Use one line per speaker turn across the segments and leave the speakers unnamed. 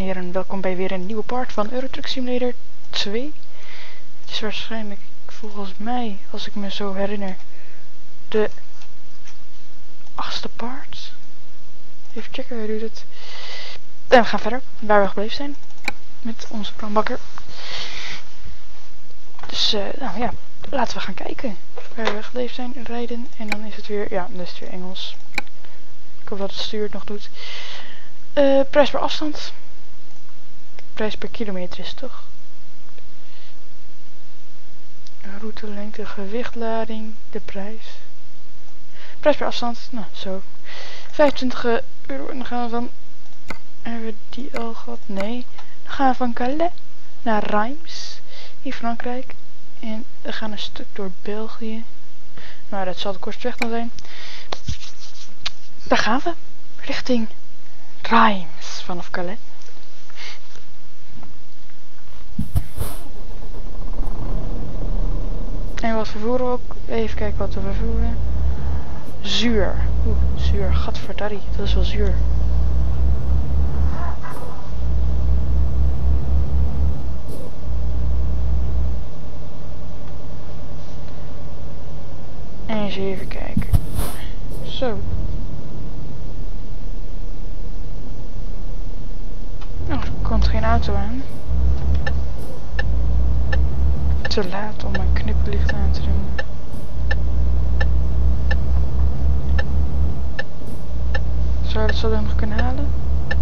heren, welkom bij weer een nieuwe part van Euro Truck Simulator 2. Het is waarschijnlijk, volgens mij, als ik me zo herinner, de 8e part. Even checken, hoe doet het? En we gaan verder, waar we gebleven zijn, met onze brandbakker. Dus, nou ja, laten we gaan kijken waar we gebleven zijn, rijden. En dan is het weer, ja, dan is het weer Engels. Ik hoop dat het stuur het nog doet. Prijs per afstand. Prijs per kilometer is het toch? Route, lengte, gewicht, lading, de prijs. Prijs per afstand, nou zo. 25 euro en dan gaan we van... Hebben we die al gehad? Nee. Dan gaan we van Calais naar Reims in Frankrijk. En we gaan een stuk door België. Nou, dat zal de kortste weg dan zijn. Daar gaan we. Richting Reims vanaf Calais. En wat vervoeren we ook? Even kijken wat we vervoeren. Zuur. Oeh, zuur. Gadverdarrie. Dat is wel zuur. En eens even kijken. Zo. Oh, er komt geen auto aan. Te laat om mijn knipperlicht aan te doen. Zou dat zo dan nog kunnen halen?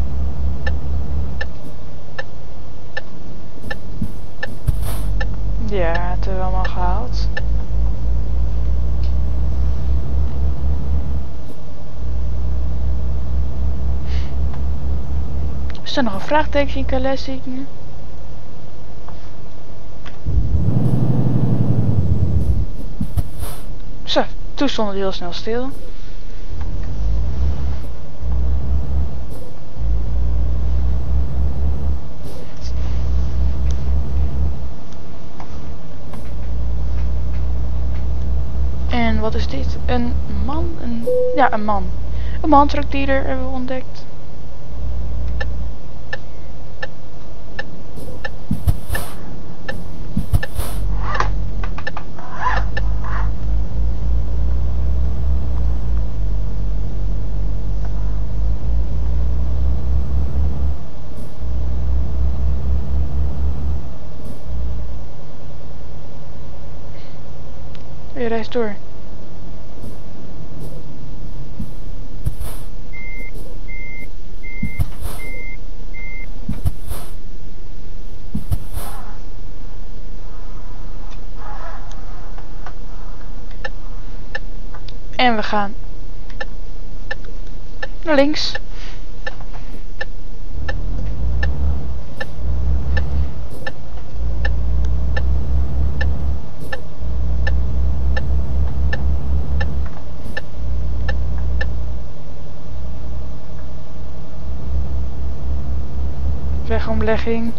Ja, het hebben we allemaal gehaald. Er staat nog een vraagteken in Calais, zie ik nu. Zo, toen stond het heel snel stil. En wat is dit? Een man? Ja, een man. Een man-truckdealer hebben we ontdekt. Je reist door. En we gaan naar links. Wegomlegging.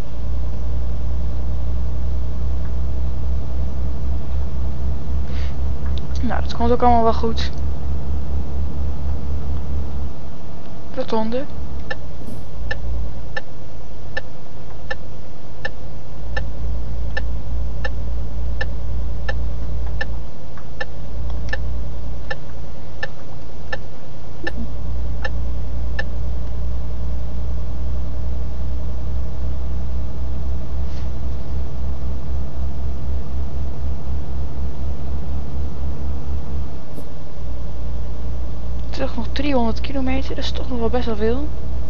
Nou, dat komt ook allemaal wel goed. Rotonde. Terug nog 300 kilometer, dat is toch nog wel best wel veel.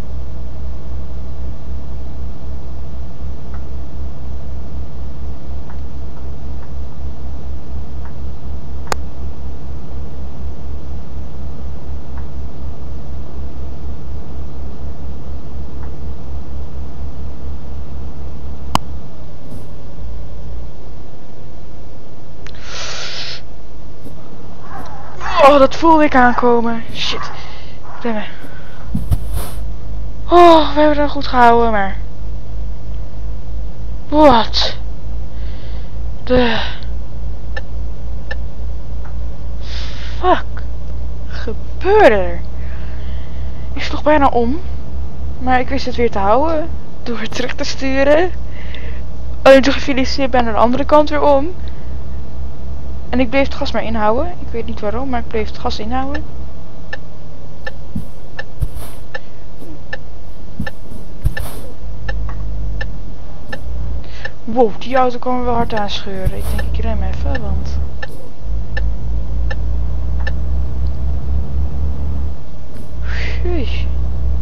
Oh, dat voelde ik aankomen. Shit. Remmen. Oh, we hebben het goed gehouden, maar... Wat? De... Fuck. Gebeurde er? Ik sloeg bijna om. Maar ik wist het weer te houden. Door het terug te sturen. En toen gefeliceerd ben aan de andere kant weer om. En ik bleef het gas maar inhouden. Ik weet niet waarom, maar ik bleef het gas inhouden. Wow, die auto kwam er wel hard aan scheuren. Ik denk ik rem even, want... Oei.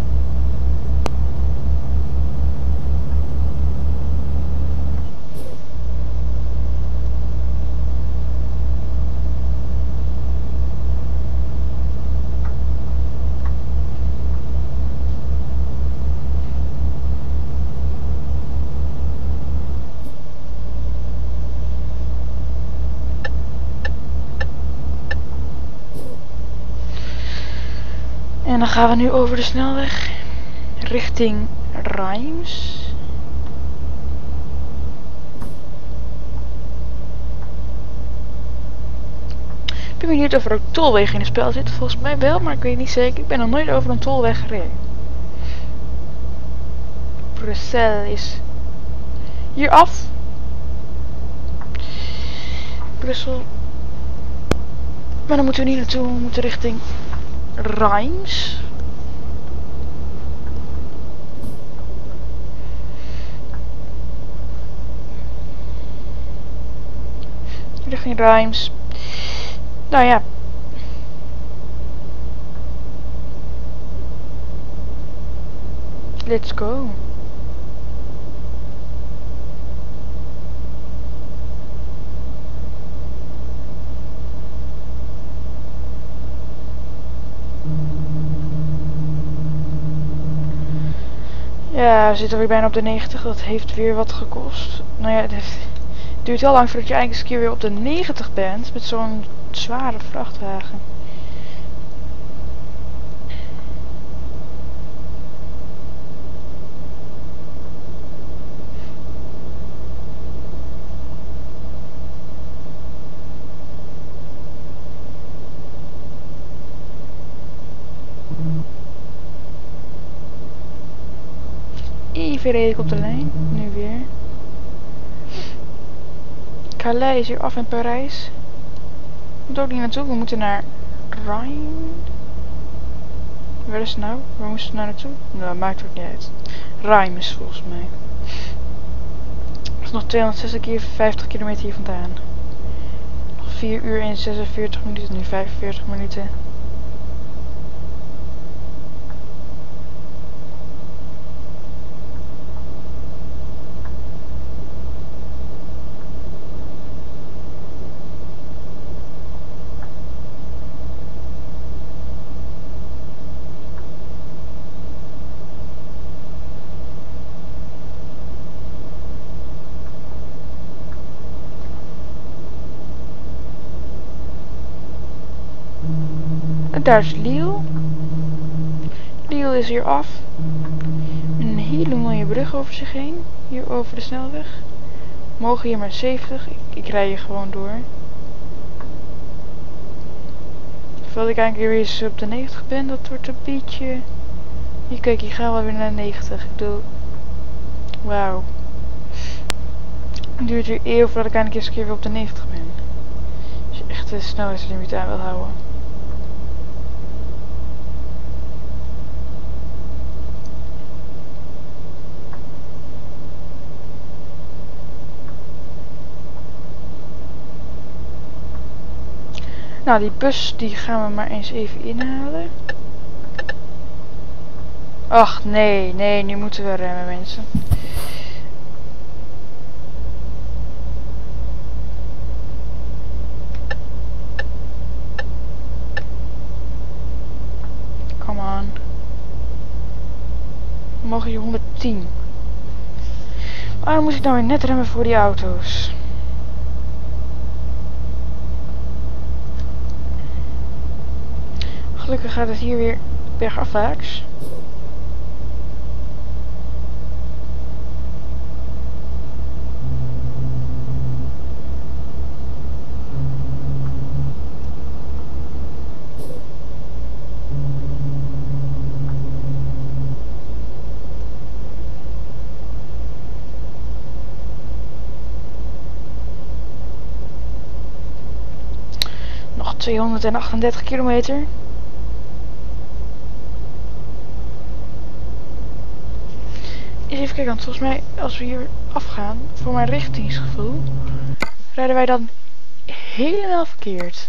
En dan gaan we nu over de snelweg richting Reims. Ik ben benieuwd of er ook tolwegen in het spel zitten. Volgens mij wel, maar ik weet niet zeker. Ik ben nog nooit over een tolweg gereden. Brussel is hier af. Brussel. Maar dan moeten we niet naartoe. We moeten richting Reims. Richting Reims. Nou ja. Let's go. Ja, we zitten weer bijna op de 90. Dat heeft weer wat gekost. Nou ja, het duurt heel lang voordat je eigenlijk eens een keer weer op de 90 bent. Met zo'n zware vrachtwagen. Even reed ik op de lijn. Nu weer. Calais is hier af in Parijs. Moet ook niet naartoe. We moeten naar Rijn. Waar is het nou? Waar moesten we nou naartoe? Nou, maakt ook niet uit. Reims volgens mij. Dat is nog 250 kilometer hier vandaan. Nog 4 uur en 46 minuten. Nu 45 minuten. Daar is Lille. Lille is hier af. Met een hele mooie brug over zich heen. Hier over de snelweg. We mogen hier maar 70. Ik rij hier gewoon door. Terwijl ik eigenlijk weer eens op de 90 ben. Dat wordt een beetje... Hier kijk, hier gaan we weer naar 90. Ik bedoel... Wauw. Het duurt weer eeuw voordat ik eindelijk eens een keer weer op de 90 ben. Als je echt de snelheidslimiet aan wil houden. Nou, die bus die gaan we maar eens even inhalen. Ach, nee, nu moeten we remmen, mensen. Come on. We mogen hier 110. Waarom moet ik nou weer net remmen voor die auto's? Gelukkig gaat het hier weer bergafwaarts. 238 kilometer. Even kijken, want volgens mij als we hier afgaan, voor mijn richtingsgevoel, rijden wij dan helemaal verkeerd.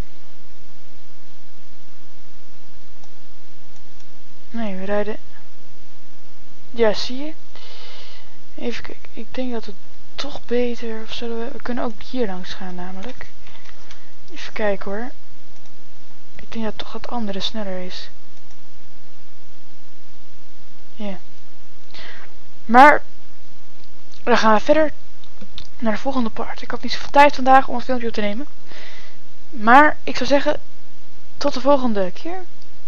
Nee, we rijden... Ja, zie je? Even kijken, ik denk dat het toch beter... Of zullen we... We kunnen ook hier langs gaan namelijk. Even kijken hoor. Ik denk dat toch het andere sneller is. Ja. Maar... Dan gaan we verder naar de volgende part. Ik had niet zoveel tijd vandaag om een filmpje op te nemen. Maar ik zou zeggen... Tot de volgende keer.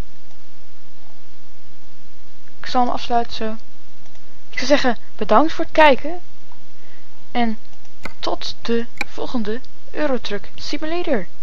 Ik zal hem afsluiten zo. Ik zou zeggen, bedankt voor het kijken. En tot de volgende Eurotruck Simulator.